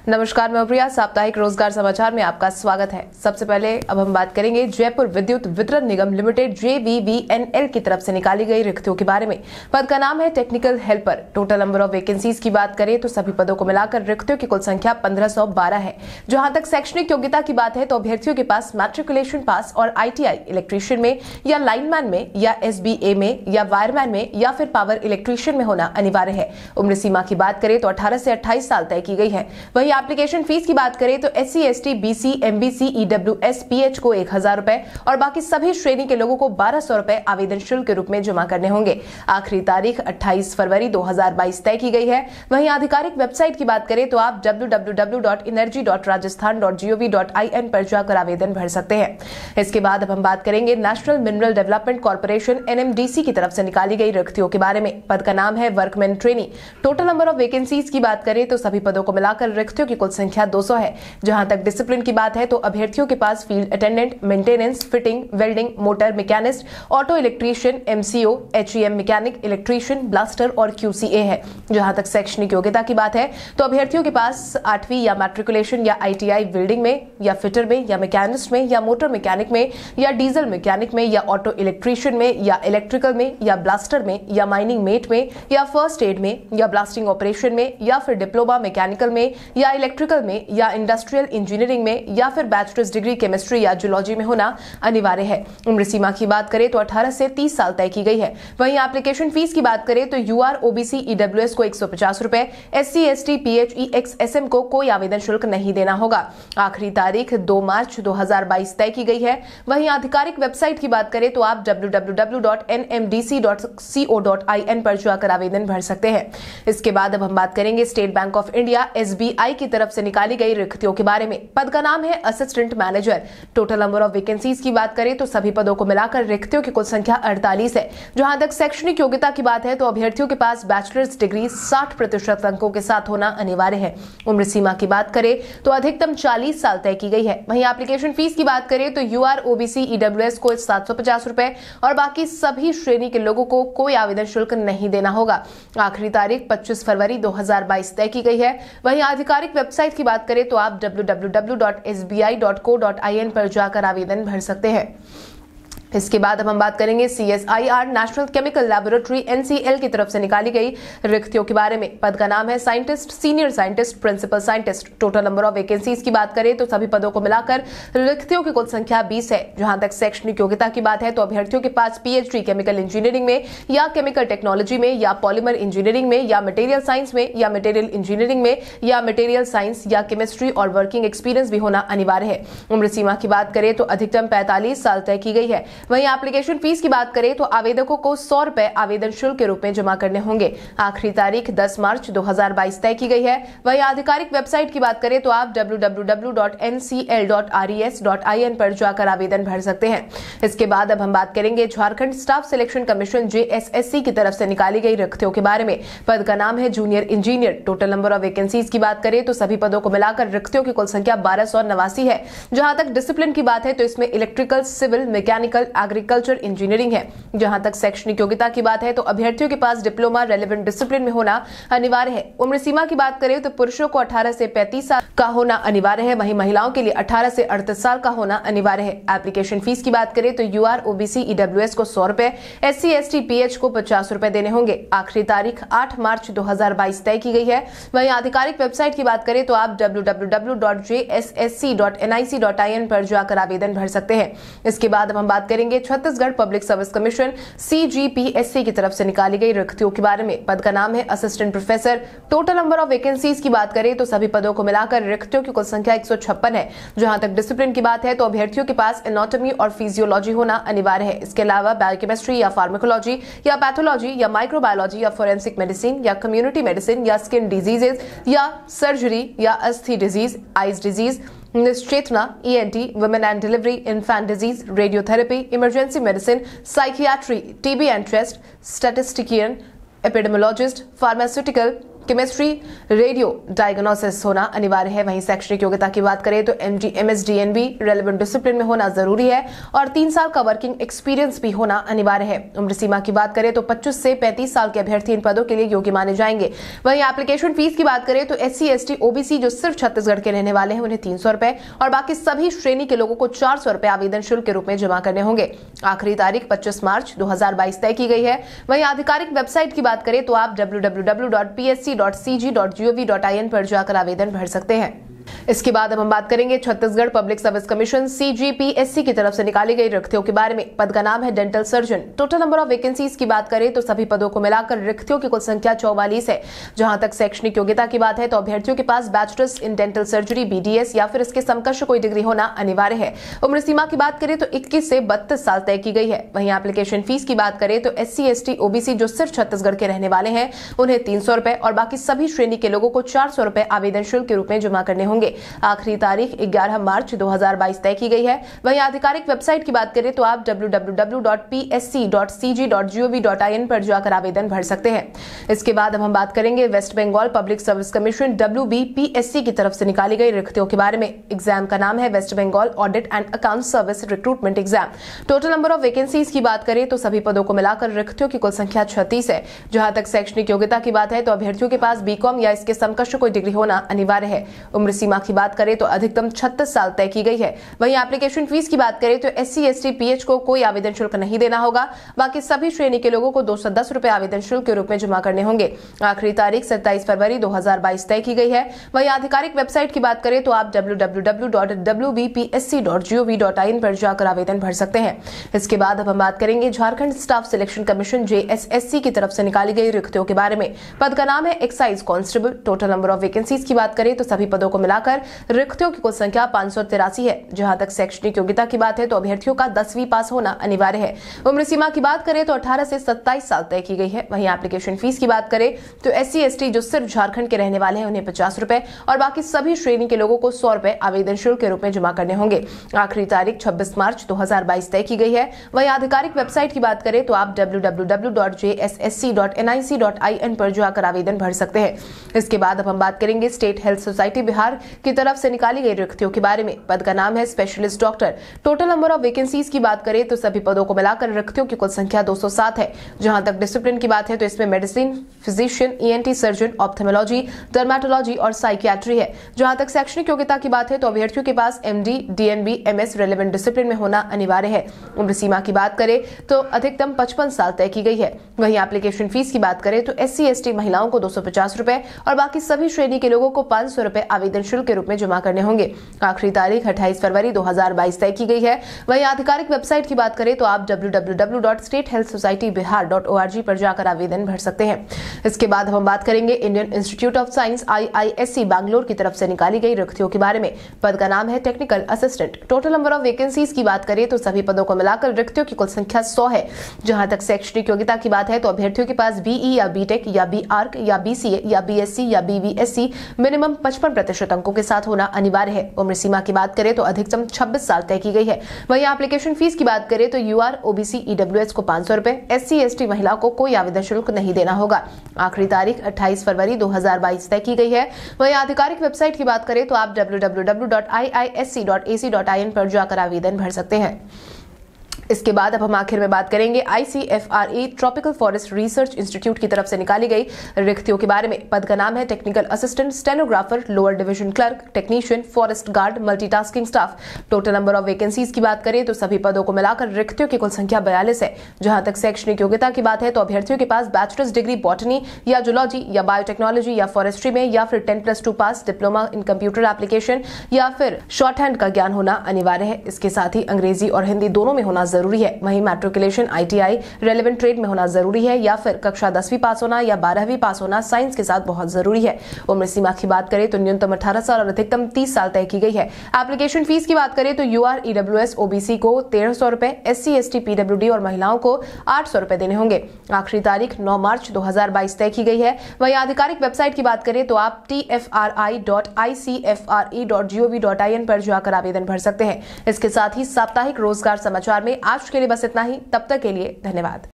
नमस्कार, मैं प्रिया। साप्ताहिक रोजगार समाचार में आपका स्वागत है। सबसे पहले अब हम बात करेंगे जयपुर विद्युत वितरण निगम लिमिटेड JVVNL की तरफ से निकाली गई रिक्तियों के बारे में। पद का नाम है technical helper. Total number of vacancies की बात करें तो सभी पदों को मिलाकर रिक्तियों की कुल संख्या 1512 है। जहां तक शैक्षणिक योग्यता की बात है तो अभ्यर्थियों के पास मैट्रिकुलेशन पास और ITI इलेक्ट्रीशियन में या लाइनमैन में या SBA में या वायरमैन में या फिर पावर इलेक्ट्रीशियन में होना अनिवार्य है। उम्र सीमा की बात करें तो 18 से 28 साल तय की गई है। वहीं एप्लीकेशन फीस की बात करें तो SC, ST, BC, MBC, EWS, PH को 1000 रुपए और बाकी सभी श्रेणी के लोगों को 1200 रुपए आवेदन शुल्क के रूप में जमा करने होंगे। आखिरी तारीख 28 फरवरी 2022 तय की गई है। वहीं आधिकारिक वेबसाइट की बात करें तो आप www.energy.rajasthan.gov.in पर जाकर आवेदन भर सकते हैं। इसके बाद अब हम बात करेंगे National Mineral Development Corporation NMDC की तरफ से निकाली गई रिक्तियों के बारे में। पद का नाम है workman trainee. Total number of vacancies की बात करें तो सभी पदों को मिलाकर रिक्तियों की कुल संख्या 200 है। जहां तक डिसिप्लिन की बात है तो अभ्यर्थियों के पास field attendant, maintenance, fitting, welding, motor machinist, auto electrician, MCO, HEM mechanic, electrician, blaster और QCA है। जहां तक शैक्षणिक योग्यता की बात है तो अभ्यर्थियों के पास 8वीं या मैट्रिकुलेशन या ITI वेल्डिंग में या फिटर में या मैकेनिस्ट में या मोटर मैकेनिक में या डीजल मैकेनिक में या ऑटो इलेक्ट्रीशियन में या इलेक्ट्रिकल में या ब्लास्टर में या माइनिंग मेट में या फर्स्ट एड में या ब्लास्टिंग ऑपरेशन में या फिर डिप्लोमा मैकेनिकल में या इलेक्ट्रिकल में या इंडस्ट्रियल इंजीनियरिंग में या फिर बैचलर्स डिग्री केमिस्ट्री या जूलॉजी में होना अनिवार्य है। उम्र सीमा की बात करें तो 18 से 30 साल तय की गई है। वहीं एप्लीकेशन फीस की बात करें तो UR, OBC, EWS को 150 रुपए, SC, ST, PH, EXSM को कोई आवेदन शुल्क नहीं देना होगा। आखिरी तारीख 2 मार्च 2022 तय की गई है। वहीं आधिकारिक वेबसाइट की बात करें तो आप www.nmdc.co.in पर जाकर आवेदन भर सकते हैं। इसके बाद अब हम बात करेंगे State Bank of India SBI की तरफ से निकाली गई रिक्तियों के बारे में। पद का नाम है assistant manager. Total number of vacancies की बात करें तो सभी पदों को मिलाकर रिक्तियों की कुल संख्या 48 है। जहां तक शैक्षणिक योग्यता की बात है तो अभ्यर्थियों के पास बैचलर्स डिग्री 60% अंकों के साथ होना अनिवार्य है। उम्र सीमा की बात करें तो अधिकतम 40 साल तय की गई है। वहीं एप्लीकेशन फीस की बात करें तो UR, OBC, EWS को 750 रुपए और बाकी सभी श्रेणी के लोगों को कोई आवेदन शुल्क नहीं देना होगा। आखिरी तारीख 25 फरवरी 2022 तय की गई है। वहीं आधिकारिक वेबसाइट की बात करें तो आप www.sbi.co.in पर जाकर आवेदन भर सकते हैं। इसके बाद अब हम बात करेंगे CSIR National Chemical Laboratory NCL की तरफ से निकाली गई रिक्तियों के बारे में। पद का नाम है scientist, senior scientist, principal scientist. Total number of vacancies की बात करें तो सभी पदों को मिलाकर रिक्तियों की कुल संख्या 20 है। जहां तक शैक्षणिक योग्यता की बात है तो अभ्यर्थियों के पास PhD केमिकल इंजीनियरिंग में या केमिकल टेक्नोलॉजी में या पॉलीमर इंजीनियरिंग में या मटेरियल साइंस में या मटेरियल इंजीनियरिंग में या मटेरियल साइंस या केमिस्ट्री और वर्किंग एक्सपीरियंस भी होना अनिवार्य है। उम्र सीमा की बात करें तो अधिकतम 45 साल तय की गई है। वहीं एप्लीकेशन फीस की बात करें तो आवेदकों को 100 रुपए आवेदन शुल्क के रूप में जमा करने होंगे। आखिरी तारीख 10 मार्च 2022 तय की गई है। वहीं आधिकारिक वेबसाइट की बात करें तो आप www.ncl.res.in पर जाकर आवेदन भर सकते हैं। इसके बाद अब हम बात करेंगे Jharkhand staff selection commission JSSC की तरफ से निकाली गई रिक्तियों के बारे में। पद का नाम है junior engineer. Total number of vacancies की बात करें तो सभी पदों को मिलाकर रिक्तियों की कुल संख्या 1289 है। जहां तक डिसिप्लिन की बात है तो इसमें electrical, civil, mechanical, agriculture, engineering है। जहां तक शैक्षणिक योग्यता की बात है तो अभ्यर्थियों के पास डिप्लोमा रेलेवेंट डिसिप्लिन में होना अनिवार्य है। उम्र सीमा की बात करें तो पुरुषों को 18 से 35 साल का होना अनिवार्य है। वहीं महिलाओं के लिए 18 से 38 साल का होना अनिवार्य है। एप्लीकेशन फीस की बात करें तो UR, OBC, EWS को 100 रुपए, SC, ST, PH को 50 रुपए देने होंगे। आखिरी तारीख 8 मार्च 2022 तय की गई है। वहीं आधिकारिक वेबसाइट की बात करें तो आप www.jssc.nic.in पर जाकर आवेदन भर सकते हैं। इसके बाद अब हम बात करेंगे Chhattisgarh Public Service Commission CGPSC की तरफ से निकाली गई रिक्तियों के बारे में। पद का नाम है assistant professor. Total number of vacancies की बात करें तो सभी पदों को मिलाकर रिक्तियों की कुल संख्या 156 है। जहां तक डिसिप्लिन की बात है तो अभ्यर्थियों के पास एनाटॉमी और फिजियोलॉजी होना अनिवार्य है। इसके अलावा बायोकेमिस्ट्री या फार्माकोलॉजी या पैथोलॉजी या माइक्रोबायोलॉजी या फोरेंसिक मेडिसिन या कम्युनिटी मेडिसिन या स्किन डिजीजेज या सर्जरी या अस्थि डिजीज, आइज डिजीज, निश्चेतना, ENT, women and delivery, infant disease, radiotherapy, emergency medicine, psychiatry, TB and chest, statistician, epidemiologist, pharmaceutical, chemistry, radio diagnosis होना अनिवार्य है। वहीं शैक्षणिक योग्यता की बात करें तो MD, MS, DNB relevant discipline में होना जरूरी है और 3 साल का वर्किंग एक्सपीरियंस भी होना अनिवार्य है। उम्र सीमा की बात करें तो 25 से 35 साल के अभ्यर्थी इन पदों के लिए योग्य माने जाएंगे। वहीं एप्लीकेशन फीस की बात करें तो SC, ST, OBC जो सिर्फ छत्तीसगढ़ के रहने वाले हैं उन्हें 300 रुपए और बाकी सभी श्रेणी के लोगों को 400 रुपए आवेदन शुल्क के रूप में जमा करने होंगे। आखिरी तारीख 25 मार्च 2022 तय की गई है। वहीं आधिकारिक वेबसाइट की बात करें तो आप www.psc.cg.gov.in पर जाकर आवेदन भर सकते हैं। इसके बाद अब हम बात करेंगे Chhattisgarh Public Service Commission CGPSC की तरफ से निकाली गई रिक्तियों के बारे में। पद का नाम है dental surgeon. Total number of vacancies की बात करें तो सभी पदों को मिलाकर रिक्तियों की कुल संख्या 44 है। जहां तक शैक्षणिक योग्यता की बात है तो अभ्यर्थियों के पास bachelors in dental surgery BDS या फिर इसके समकक्ष कोई डिग्री होना अनिवार्य है। उम्र सीमा की बात करें तो 21 से 32 साल तय की गई है। वहीं एप्लीकेशन फीस की बात करें तो SC, ST, OBC जो सिर्फ छत्तीसगढ़ के रहने वाले हैं उन्हें 300 रुपए और बाकी सभी श्रेणी के लोगों को 400 रुपए आवेदन शुल्क के रूप में जमा करने होंगे। आखिरी तारीख 11 मार्च 2022 तय की गई है। वहीं आधिकारिक वेबसाइट की बात करें तो आप www.psc.cg.gov.in पर जाकर आवेदन भर सकते हैं। इसके बाद अब हम बात करेंगे West Bengal Public Service Commission WBPSC की तरफ से निकाली गई रिक्तियों के बारे में। एग्जाम का नाम है West Bengal audit and account service recruitment exam. Total number of vacancies की बात करें तो सभी पदों को मिलाकर रिक्तियों की कुल संख्या 36 है। जहां तक शैक्षणिक योग्यता की बात है तो अभ्यर्थियों के पास BCom या इसके समकक्ष कोई डिग्री होना अनिवार्य है। उम्र सीमा की बात करें तो अधिकतम 36 साल तय की गई है। वहीं एप्लीकेशन फीस की बात करें तो SC, ST, PH को कोई आवेदन शुल्क नहीं देना होगा। बाकी सभी श्रेणी के लोगों को 210 रुपए आवेदन शुल्क के रूप में जमा करने होंगे। आखिरी तारीख 27 फरवरी 2022 तय की गई है। वहीं आधिकारिक वेबसाइट की बात करें तो आप www.wbpsc.gov.in पर जाकर आवेदन भर सकते हैं। इसके बाद अब हम बात करेंगे Jharkhand staff selection commission JSSC की तरफ से निकाली गई रिक्तियों के बारे में। पद का नाम है excise constable. Total number of vacancies की बात करें तो सभी पदों को मिलाकर रिक्तियों की कुल संख्या 583 है। जहां तक शैक्षणिक योग्यता की बात है तो अभ्यर्थियों का 10वीं पास होना अनिवार्य है। उम्र सीमा की बात करें तो 18 से 27 साल तय की गई है। वहीं एप्लीकेशन फीस की बात करें तो SC, ST जो सिर्फ झारखंड के रहने वाले हैं उन्हें 50 रुपए और बाकी सभी श्रेणी के लोगों को 100 रुपए आवेदन शुल्क के रूप में जमा करने होंगे। आखिरी तारीख 26 मार्च 2022 तय की गई है। वहीं आधिकारिक वेबसाइट की बात करें तो आप www.jssc.nic.in पर जाकर आवेदन भर सकते हैं। इसके बाद अब हम बात करेंगे स्टेट हेल्थ सोसाइटी बिहार की तरफ से निकाली गई रिक्तियों के बारे में। पद का नाम है specialist doctor. Total number of vacancies की बात करें तो सभी पदों को मिलाकर रिक्तियों की कुल संख्या 207 है। जहां तक डिसिप्लिन की बात है तो इसमें medicine, physician, ENT surgeon, ophthalmology, dermatology और साइकियाट्री है। जहां तक शैक्षणिक योग्यता की बात है तो अभ्यर्थियों के पास MD, DNB, MS relevant discipline में होना अनिवार्य है। उम्र सीमा की बात करें तो अधिकतम 55 साल तय की गई है। वहीं एप्लीकेशन फीस की बात करें तो SC, ST महिलाओं को 250 रुपए और बाकी सभी श्रेणी के लोगों को 500 रुपए आवेदन शुल्क के रूप में जमा करने होंगे। आखिरी तारीख 28 फरवरी 2022 तय की गई है। वहीं आधिकारिक वेबसाइट की बात करें तो आप www.statehealthsocietyBihar.org पर जाकर आवेदन भर सकते हैं। इसके बाद हम बात करेंगे Indian Institute of Science IISc Bangalore की तरफ से निकाली गई रिक्तियों के बारे में। पद का नाम है technical assistant. Total number of vacancies की बात करें तो सभी पदों को मिलाकर रिक्तियों की कुल संख्या 100 है। जहां तक शैक्षणिक योग्यता की बात है तो अभ्यर्थियों के पास BE या BTech या BArc या BCA या BSc या BVSc मिनिमम 55% अंकों के साथ होना अनिवार्य है। उम्र सीमा की बात करें तो अधिकतम 26 साल तय की गई है। वहीं एप्लीकेशन फीस की बात करें तो UR, OBC, EWS को 500 रुपए, SC, ST महिला को कोई आवेदन शुल्क नहीं देना होगा। आखिरी तारीख 28 फरवरी 2022 तय की गई है। वहीं आधिकारिक वेबसाइट की बात करें तो आप www.iisc.ac.in पर जाकर आवेदन भर सकते हैं। इसके बाद अब हम आखिर में बात करेंगे ICFRE tropical forest research institute की तरफ से निकाली गई रिक्तियों के बारे में। पद का नाम है technical assistant, stenographer, lower division clerk, technician, forest guard, multitasking staff. Total number of vacancies की बात करें तो सभी पदों को मिलाकर रिक्तियों की कुल संख्या 42 है। जहां तक शैक्षणिक योग्यता की बात है तो अभ्यर्थियों के पास बैचलर्स डिग्री बॉटनी या जूलॉजी या बायोटेक्नोलॉजी या फॉरेस्ट्री में या फिर 10+2 pass diploma in computer application या फिर शॉर्ट हैंड का ज्ञान होना अनिवार्य है। इसके साथ ही अंग्रेजी और हिंदी दोनों में होना जरूरी है। वहीं मैट्रिकुलेशन ITI रेलेवेंट ट्रेड में होना जरूरी है या फिर कक्षा 10वीं पास होना या 12वीं पास होना साइंस के साथ बहुत जरूरी है। उम्र सीमा की बात करें तो न्यूनतम 18 साल और अधिकतम 30 साल तय की गई है। एप्लीकेशन फीस की बात करें तो UR, EWS, OBC को 1300 रुपए, SC, ST, PWD और महिलाओं को 800 रुपए देने होंगे। आखिरी तारीख 9 मार्च 2022 तय की गई है। वहीं आधिकारिक वेबसाइट की बात करें तो आप tfri.icfre.gov.in पर जाकर आवेदन भर सकते हैं। इसके साथ ही साप्ताहिक रोजगार समाचार में आज के लिए बस इतना ही। तब तक के लिए धन्यवाद।